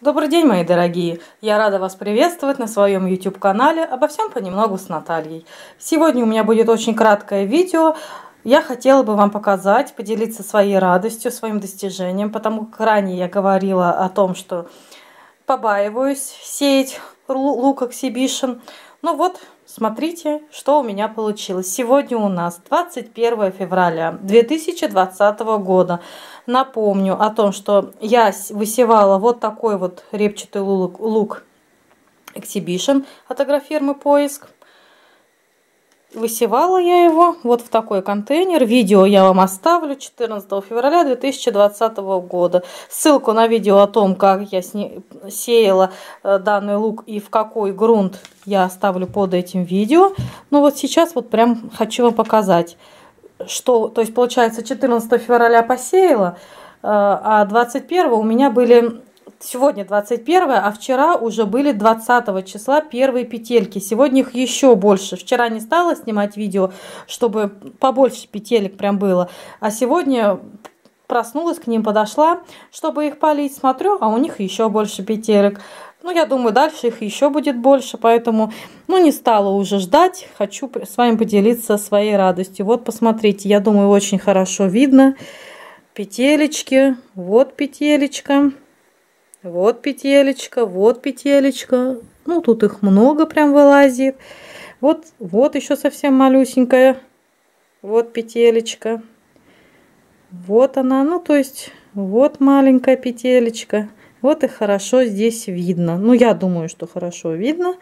Добрый день, мои дорогие! Я рада вас приветствовать на своем YouTube-канале «Обо всем понемногу с Натальей». Сегодня у меня будет очень краткое видео. Я хотела бы вам показать, поделиться своей радостью, своим достижением, потому как ранее я говорила о том, что побаиваюсь сеять лук эксибишн. Ну вот, смотрите, что у меня получилось. Сегодня у нас 21 февраля 2020 года. Напомню о том, что я высевала вот такой вот репчатый лук эксибишн от агрофирмы «Поиск». Высевала я его вот в такой контейнер. Видео я вам оставлю 14 февраля 2020 года. Ссылку на видео о том, как я сеяла данный лук и в какой грунт, я оставлю под этим видео. Но вот сейчас вот прям хочу вам показать, что, то есть получается 14 февраля посеяла, а 21 у меня были... Сегодня 21, а вчера уже были 20 числа первые петельки. Сегодня их еще больше. Вчера не стала снимать видео, чтобы побольше петелек прям было. А сегодня проснулась, к ним подошла, чтобы их полить. Смотрю, а у них еще больше петелек. Ну, я думаю, дальше их еще будет больше. Поэтому, ну, не стала уже ждать. Хочу с вами поделиться своей радостью. Вот, посмотрите, я думаю, очень хорошо видно петелечки. Вот петелечка. Вот петелечка, вот петелечка. Ну, тут их много прям вылазит. Вот еще совсем малюсенькая. Вот петелечка. Вот она. Ну, то есть, вот маленькая петелечка. Вот и хорошо здесь видно. Ну, я думаю, что хорошо видно.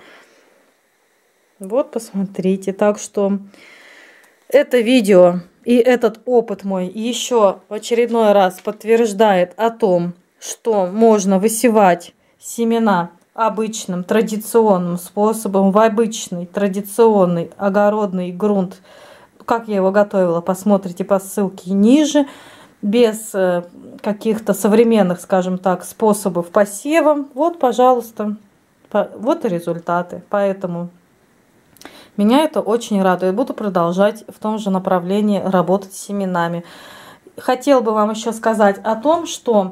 Вот, посмотрите. Так что это видео и этот опыт мой еще в очередной раз подтверждает о том, что можно высевать семена обычным традиционным способом в обычный традиционный огородный грунт. Как я его готовила, посмотрите по ссылке ниже. Без каких-то современных, скажем так, способов посева. Вот, пожалуйста, вот и результаты. Поэтому меня это очень радует. Буду продолжать в том же направлении работать с семенами. Хотела бы вам еще сказать о том, что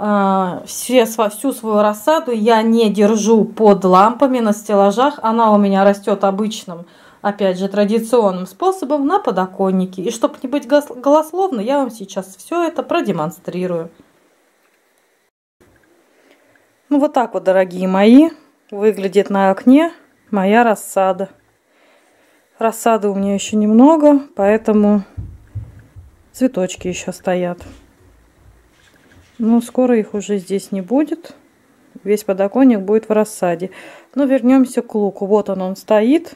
всю свою рассаду я не держу под лампами на стеллажах. Она у меня растет обычным, опять же, традиционным способом на подоконнике. И чтобы не быть голословной, я вам сейчас все это продемонстрирую. Ну вот так вот, дорогие мои, выглядит на окне моя рассада. Рассады у меня еще немного, поэтому цветочки еще стоят. Но скоро их уже здесь не будет. Весь подоконник будет в рассаде. Но вернемся к луку. Вот он стоит.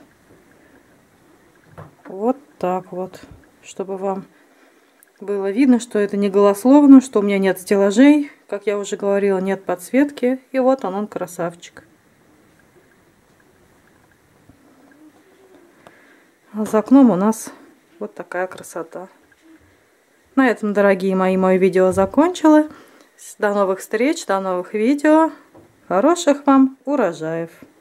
Вот так вот. Чтобы вам было видно, что это не голословно, что у меня нет стеллажей. Как я уже говорила, нет подсветки. И вот он красавчик. А за окном у нас вот такая красота. На этом, дорогие мои, мое видео закончила. До новых встреч, до новых видео. Хороших вам урожаев!